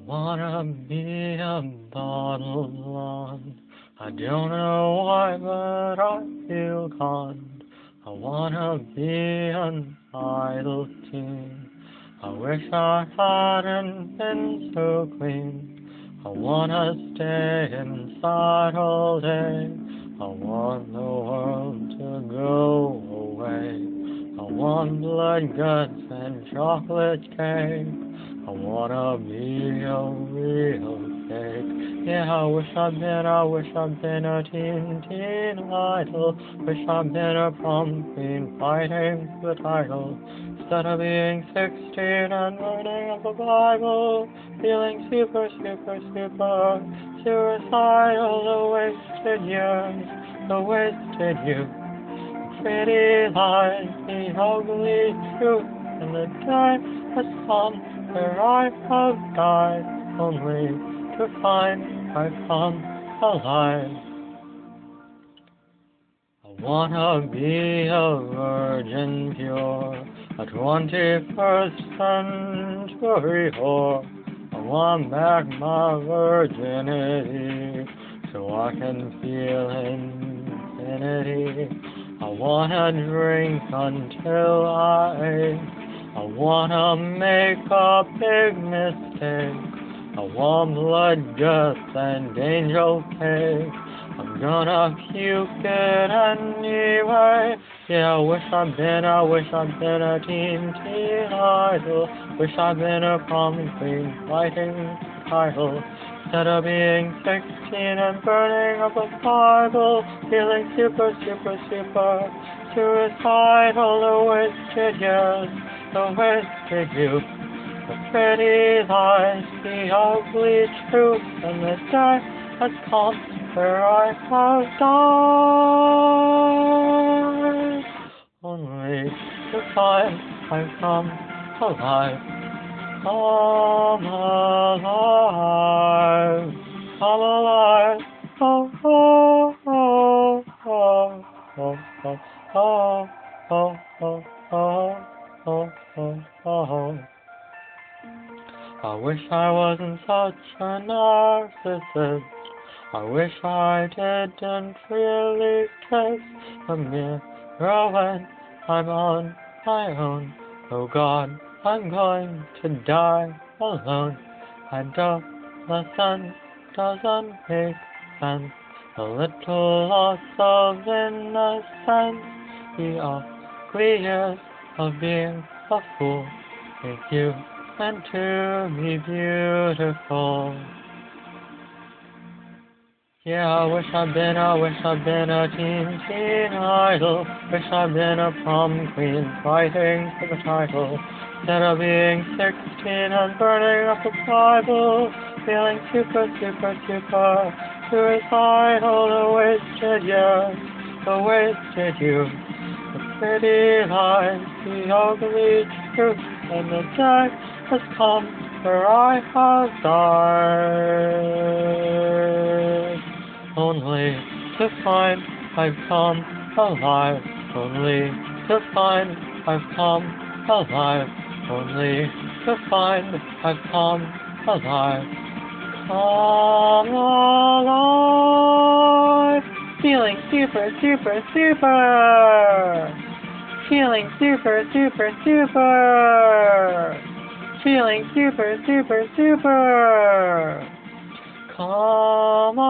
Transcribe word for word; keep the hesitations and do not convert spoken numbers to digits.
wanna be a bottle blonde. I don't know why, but I feel gone. I wanna be an idle teen. I wish I hadn't been so clean. I wanna stay inside all day. I want the world to go away. I want blood, guts, and chocolate cake. I wanna be a real fake. Yeah, I wish I'd been, I wish I'd been a teen, teen idol. Wish I'd been a prom queen fighting for the title. Instead of being sixteen and learning of the Bible, feeling super, super, super suicidal. The wasted years, the wasted youth, the pretty lies, the ugly truth, and the time has come where I have died, only to find I've come alive. I wanna be a virgin pure, a twenty-first century whore. I want back my virginity, so I can feel infinity. I wanna drink until I ache. I wanna make a big mistake. I want blood, guts, and angel cake. I'm gonna puke it anyway. Yeah, I wish I'd been, I wish I'd been a teen, teen idol. Wish I'd been a prom queen fighting the title. Instead of being sixteen and burning up a Bible, feeling super, super, super suicidal. The wasted years, the wasted youth, the pretty lies, the ugly truth, and the day has come where I have died, only to find I've come alive. Come alive, come alive, oh, oh, oh, oh, oh, oh, oh, oh, oh, oh, oh, oh. I wish I wasn't such a narcissist. I wish I didn't really kiss the mirror when I'm on my own. Oh God, I'm going to die alone. Adolescence doesn't make sense. A little loss of innocence. The ugly years of being a fool make you meant to be beautiful. Yeah, I wish I'd been, I wish I'd been a teen, teen idol. Wish I'd been a prom queen fighting for the title. Instead of being sixteen and burning up the Bible, feeling super, super, super suicidal. The wasted years, the wasted youth, the pretty lies, the ugly truth, and the day has come where I have died, only to find I've come alive, only to find I've come alive, only to find I've come alive, come alive, feeling super, super, super, feeling super, super, super, feeling super, super, super, come